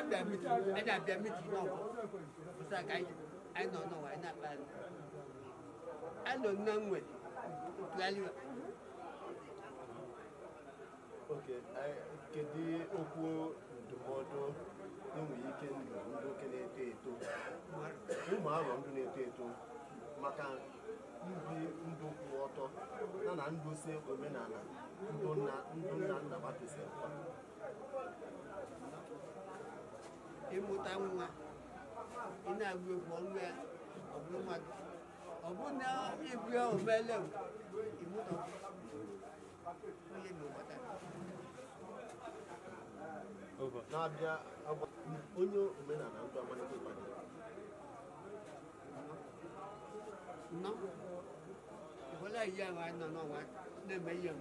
Okay, kedu okwu ndụmọdụ enwere ike ndị okenye na-eto eto ụmụ arọ ndụ na-eto eto maka ibi ndụ kwụ ọtọ na ndụ si omenala ndụ nna nna gbapesịrị ịmụta nwa ị na-agụ egwu ọnụ ya ọ bụ na ibu ya omele ịmụta na-abịa onye omenala ndụ Amanuke kwadoro no wala ya wa no wa na me yan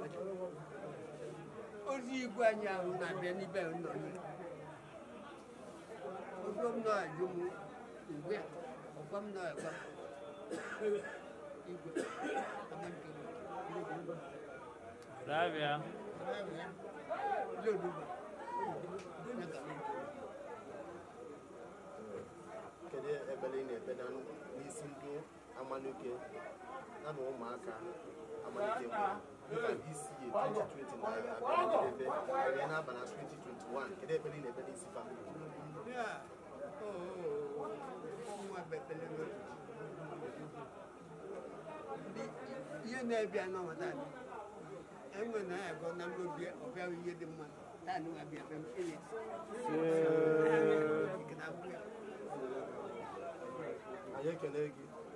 ozi igwe anyị ahụ na-abịa n'ibe nọ ogom no ajumu igwe ogom no agba igwe Amanuke Rabia loduba kedu ebele na-ebe n'isi ndụ Amanuke na ụmụaka Amanuke dịka isi 2020 na-abịa n'aba na 2021 kedu ebele na-ebe n'isi fa ihe na-ebịa n'ọnwata enwe na ya bụ na mgbe ọbịa ihe dị mma taa nụ abịa be mfeyi anyị ekele gị